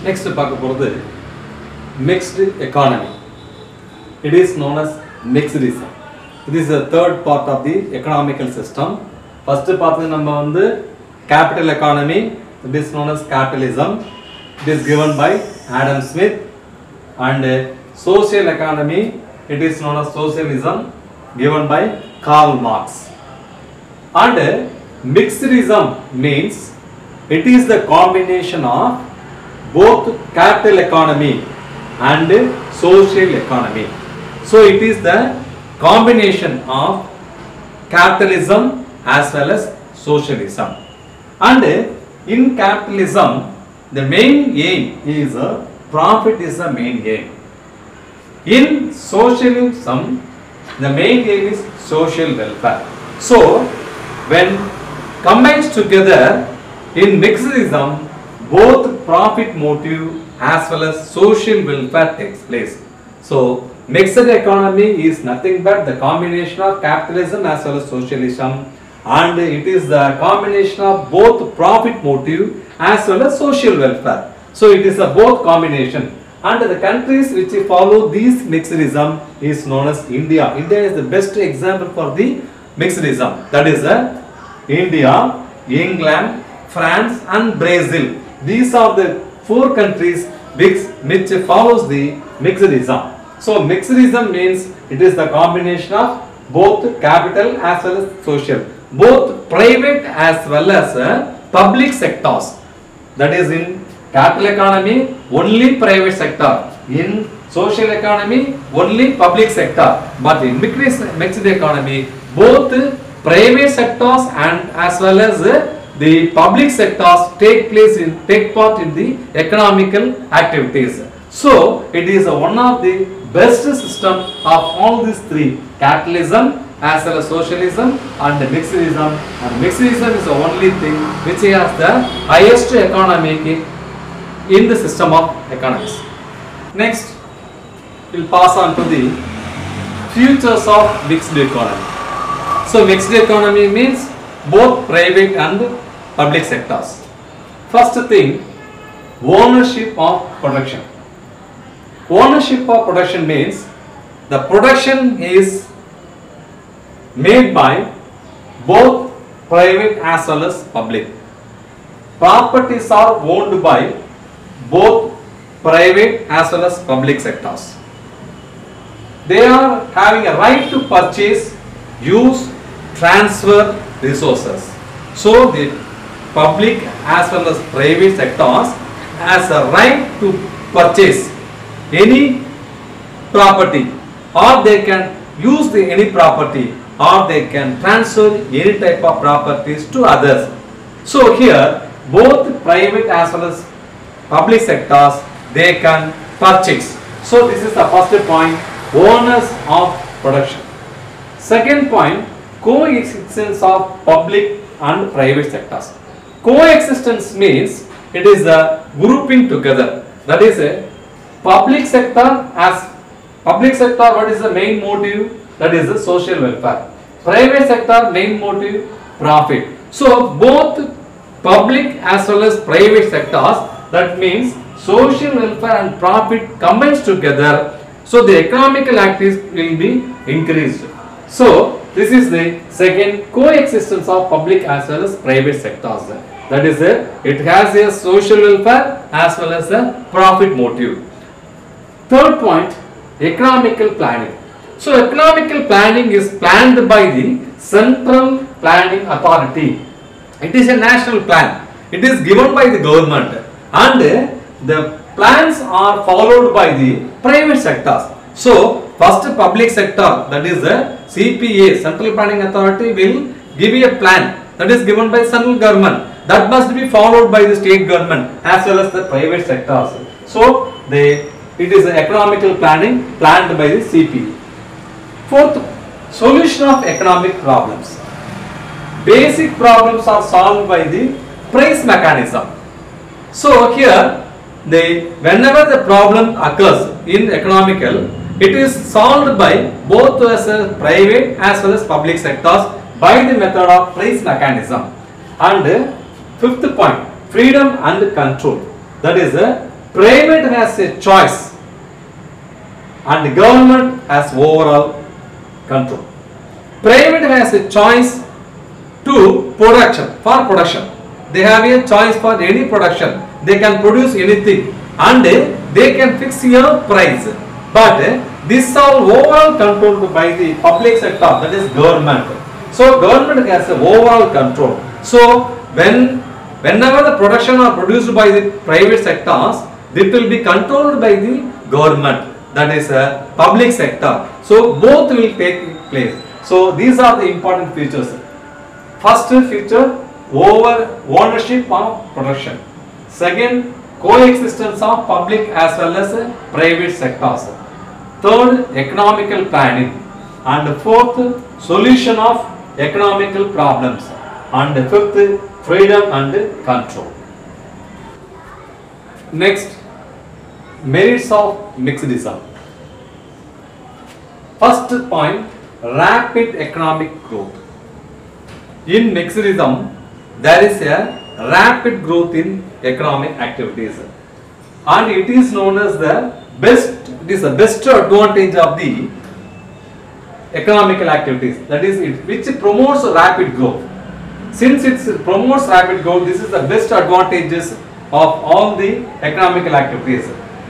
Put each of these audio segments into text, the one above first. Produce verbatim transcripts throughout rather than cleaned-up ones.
Next பார்க்க போறது mixed economy. It is known as mixedism. It is the third part of the economical system. First part நம்ம வந்து capital economy. It is known as capitalism. It is given by Adam Smith. And uh, social economy. It is known as socialism, given by Karl Marx. And uh, mixedism means it is the combination of both capital economy and social economy. So it is the combination of capitalism as well as socialism. And in capitalism, the main aim is uh, profit is the main aim. In socialism, the main aim is social welfare. So when combined together in mixedism, both profit motive as well as social welfare takes place. So mixed economy is nothing but the combination of capitalism as well as socialism, and it is the combination of both profit motive as well as social welfare. So it is a both combination, and the countries which follow this mixedism is known as India. India is the best example for the mixedism. That is uh, India, England, France and Brazil. These are the four countries which, which follows the mixedism. So mixedism means it is the combination of both capital as well as social, both private as well as uh, public sectors. That is, in capital economy only private sector, in social economy only public sector, but in mixed, mixed economy both private sectors and as well as uh, the public sectors take place in take part in the economical activities. So it is a one of the best system of all these three: capitalism as well as socialism and mixedism. And mixedism is the only thing which has the highest economic in the system of economics. Next, we'll pass on to the futures of mixed economy. So mixed economy means both private and public sectors. First thing, ownership of production. Ownership of production means the production is made by both private as well as public. Properties are owned by both private as well as public sectors. They are having a right to purchase, use, transfer resources. So the public as well as private sectors has a right to purchase any property, or they can use the any property, or they can transfer any type of properties to others. So here both private as well as public sectors, they can purchase. So this is the first point, owners of production. Second point, coexistence of public and private sectors. Coexistence means it is the grouping together. That is a public sector as public sector. What is the main motive? That is the social welfare. Private sector main motive, profit. So both public as well as private sectors, that means social welfare and profit combines together. So the economical activities will be increased. So this is the second, coexistence of public as well as private sectors. That is it. It has a social welfare as well as a profit motive. Third point, economical planning. So economical planning is planned by the Central Planning Authority. It is a national plan. It is given by the government, and the plans are followed by the private sectors. So first, public sector, that is the C P A, Central Planning Authority, will give you a plan that is given by central government, that must be followed by the state government as well as the private sectors. So the it is the economical planning planned by the C P A. Fourth, solution of economic problems. Basic problems are solved by the price mechanism. So here, the whenever the problem occurs in economical, it is solved by both as a private as well as public sectors by the method of price mechanism. And fifth point, freedom and control. That is, uh, private has a choice and the government has overall control. Private has a choice to production, for production. They have a choice for any production. They can produce anything and they can fix your price. But this all overall controlled by the public sector, that is government. So government has a overall control. So when whenever the production are produced by the private sectors, it will be controlled by the government, that is a public sector. So both will take place. So these are the important features. First feature, over ownership of production. Second, coexistence of public as well as private sectors. Third, economical planning. And fourth, solution of economical problems. And fifth, freedom and control. Next, merits of mixedism. First point, rapid economic growth. In mixedism, there is a rapid growth in economic activities, and it is known as the best. It is the best advantage of the economical activities. That is, it which promotes rapid growth. Since it promotes rapid growth, this is the best advantages of all the economical activities.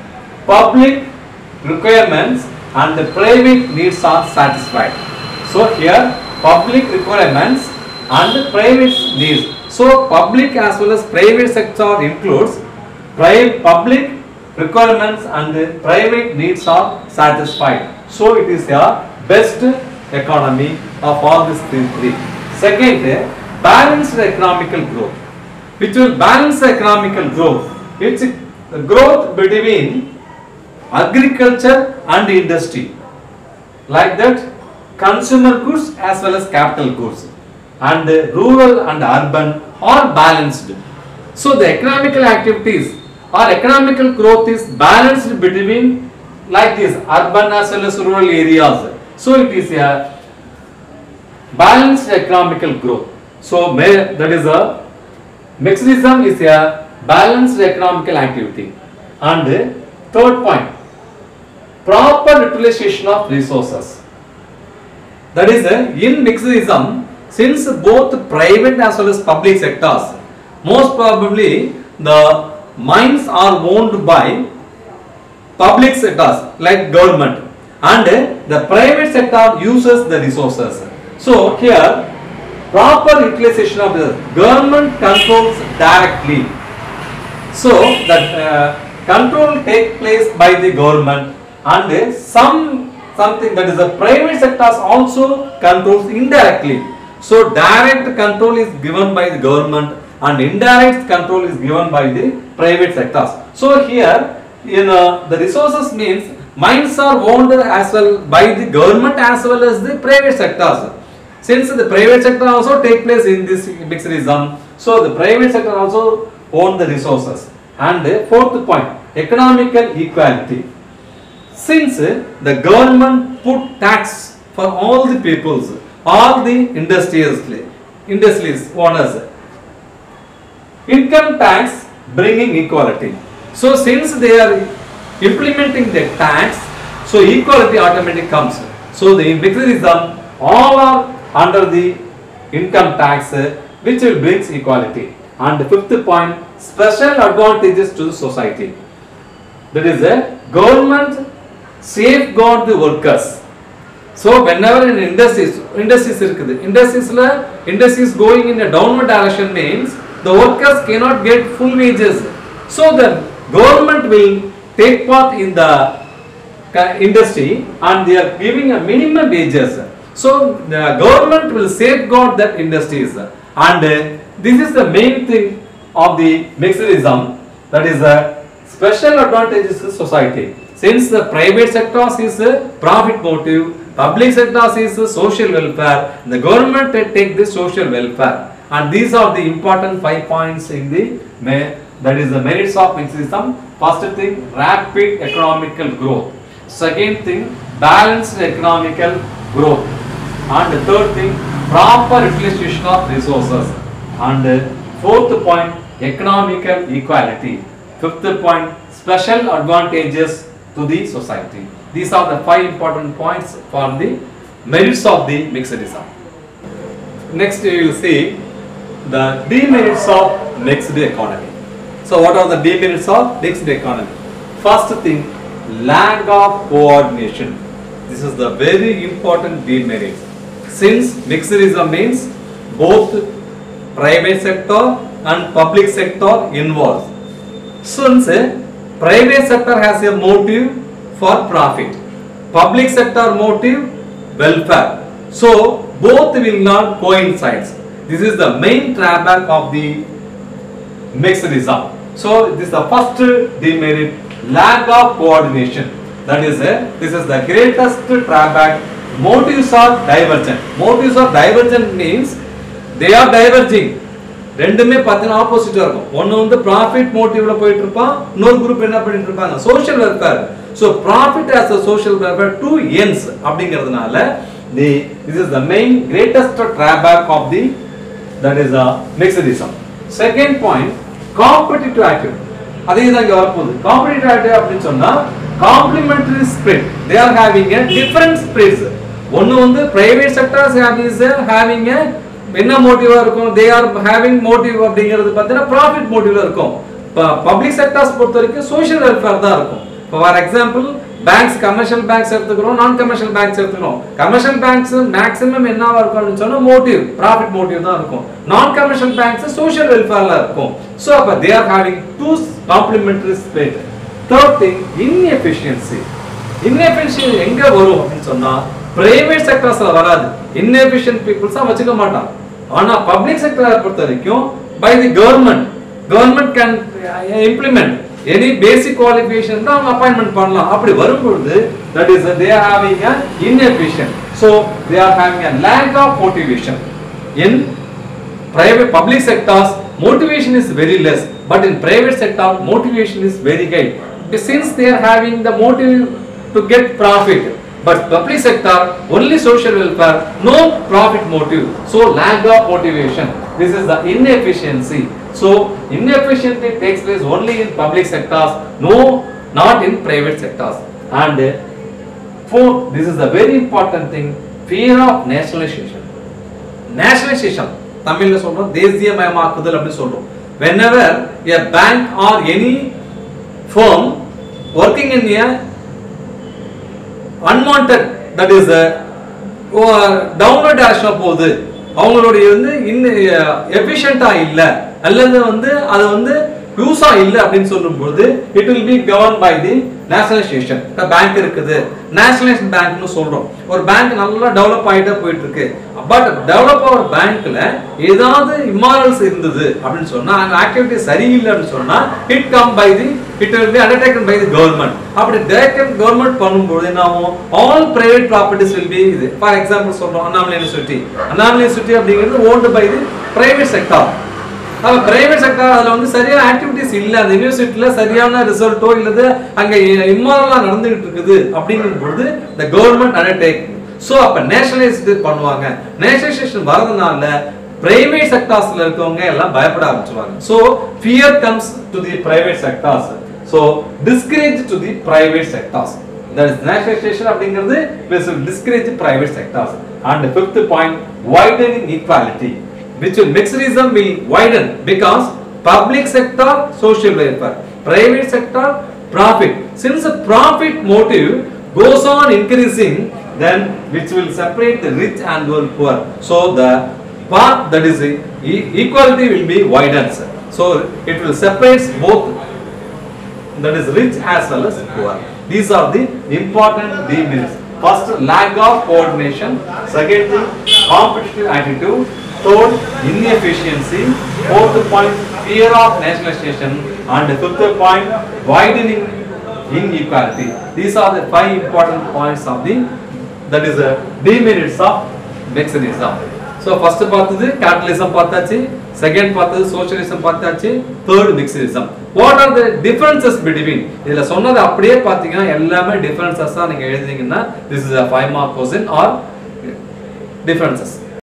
Public requirements and the private needs are satisfied. So here, public requirements and private needs. So public as well as private sector includes private public requirements and the private needs are satisfied. So it is a best economy of all these three. Second, balanced economical growth. Which will balance the economical growth. It's a growth between agriculture and industry. Like that, consumer goods as well as capital goods. And rural and urban are balanced. So the economical activities or economical growth is balanced between like this urban as well as rural areas. So it is a balanced economical growth. So that is a mixedism is a balanced economical activity. And third point, proper utilization of resources. That is in mixedism, since both private as well as public sectors, most probably the mines are owned by public sectors like government, and the private sector uses the resources. So here, proper utilization of the government controls directly. So that uh, control takes place by the government, and some something that is the private sectors also controls indirectly. So direct control is given by the government and indirect control is given by the private sectors. So here in uh, the resources means mines are owned as well by the government as well as the private sectors. Since the private sector also take place in this mixedism, so the private sector also own the resources. And the fourth point, economical equality. Since the government put tax for all the peoples, all the industrials, industries owners, income tax bringing equality. So since they are implementing the tax, so equality automatically comes. So the mixedism all are under the income tax, which will brings equality. And the fifth point, special advantages to the society. That is a government safeguard the workers. So whenever in industries, industries industries industries going in a downward direction means the workers cannot get full wages. So the government will take part in the industry and they are giving a minimum wages. So the government will safeguard that industries, and uh, this is the main thing of the mixedism, that is a special advantages to society. Since the private sector is a profit motive, public sector is a social welfare, the government take the social welfare, and these are the important five points in the that is the merits of mixedism. First thing, rapid economical growth. Second thing, balanced economical growth. And the third thing, proper utilization of resources. And fourth point, economical equality. Fifth point, special advantages to the society. These are the five important points for the merits of the mixedism. Next we will see the demerits of mixed economy. So what are the demerits of mixed economy? First thing, lack of coordination. This is the very important demerit. Since mixedism means both private sector and public sector involved. Since private sector has a motive for profit, public sector motive welfare. So both will not coincide. This is the main drawback of the mixedism. So this is the first demerit, lack of coordination. That is a, this is the greatest drawback. Motives are divergent. Motives are divergent means they are diverging. ரெண்டுமே பார்த்தீங்கன்னா ஆப்போசிட்டா இருக்கும். ஒன்னு வந்து profit motiveல போயிட்டு இருப்பான், இன்னொரு group என்ன பண்ணிட்டு இருப்பாங்க, social welfare. So profit as a social welfare two ends அப்படிங்கிறதுனால the this is the main greatest drawback of the that is a mixedism. Second point, competitive activity. அதே தான் இங்க வரப்போகுது. Competitive activity அப்படின்னு சொன்னா complementary spread. They are having a different spreads. ஒன்னு வந்து private sectors is having a என்ன மோட்டிவா இருக்கும், they are having motive அப்படிங்கிறது பார்த்தீங்கன்னா profit motiveல இருக்கும். Public sectors பொறுத்த வரைக்கும் social welfare தான் இருக்கும். For example, banks, commercial banks எடுத்துக்கிறோம், non commercial banks எடுத்துக்கிறோம். Commercial banks maximum என்னவா இருக்கும்னு சொன்னா motive, profit motive தான் இருக்கும். Non commercial banks social welfareல இருக்கும். So அப்ப they are having two complementary spread. Third thing, inefficiency. Inefficiency எங்க வரும் அப்படினு சொன்னா private sectorsல வராது. Inefficient peoples வச்சுக்க மாட்டாங்க. ஆனா public sector பொறுத்த வரைக்கும் by the government, government can implement any basic qualification தான் appointment பண்ணலாம். அப்படி வரும்போது that is they are having an inefficient. So they are having a lack of motivation. In private public sectors motivation is very less, but in private sector motivation is very high. Since they are having the motive to get profit, but public sector only social welfare, no profit motive. So lack of motivation. This is the inefficiency. So inefficiency takes place only in public sectors, no, not in private sectors. And fourth, this is the very important thing, fear of nationalization. Nationalization, Tamil la solrom, தேசியமயமாக்குதல் அப்படி சொல்றோம். Whenever a bank or any firm working in a unwanted, that is a downward direction போகுது, அவங்களுடைய வந்து எஃபிஷியன்ட்டா இல்ல அல்லது வந்து அது வந்து யூஸா இல்ல அப்படினு சொல்லும்போது it will be governed by the nationalization. the bank இருக்குது, nationalized bankனு சொல்றோம். ஒரு bank நல்லா டெவலப் ஆயிட்டே போயிட்டு இருக்கு, பட் டெவலப் ஆற பேங்க்ல ஏதாவது இம்மாரல்ஸ் இருந்தது அப்படினு சொன்னா, அந்த ஆக்டிவிட்டி சரியில்லை அப்படினு சொன்னா it come by the it will be undertaken by the government. அப்படி டைரக்ட் கவர்மெண்ட் பண்ணும்போது என்ன ஆகும், all private properties will be இது. for example சொல்றோம், அண்ணாமலை யூனிவர்சிட்டி, அண்ணாமலை யூனிவர்சிட்டி அப்படிங்கிறது owned by the private sector. அப்ப பிரைவேட் செக்டர் அதுல வந்து சரியான ஆக்டிவிட்டிஸ் இல்ல, அந்த யூனிவர்சிட்டில சரியான ரிசல்ட்டோ இல்லது அங்க இம்மாரலா நடந்துட்டு இருக்குது அப்படிங்கும்போது the government undertake. சோ அப்ப நேஷனலைஸ்ட் பண்ணுவாங்க. நேஷனலைசேஷன் வரதுனால பிரைவேட் செக்டார்ஸ்ல இருக்கவங்க எல்லாம் பயப்பட ஆரம்பிச்சுவாங்க. So fear comes to the private sectors. So discourage to the private sectors. That is nationalization அப்படிங்கிறது will discourage private sectors. And the fifth point, widening equality, which will mixedism will widen because public sector social welfare, private sector profit. Since the profit motive goes on increasing, then which will separate the rich and the poor. So the path that is equality will be widened. So it will separate both, that is rich as well as poor. These are the important demerits. First, lack of coordination. Second thing, competitive attitude. Third, inefficiency. Fourth point, fear of nationalization. And fifth point, widening inequality. These are the five important points of the, that is the demerits of mixedism. So first பார்த்தது capitalism பார்த்தாச்சு, second பார்த்தது socialism பார்த்தாச்சு, third mixedism. What are the differences between? இதுல சொன்னது அப்படியே பாத்தீங்கன்னா எல்லாமே differences தான் நீங்க எழுதுனீங்கன்னா this is a five mark question or differences.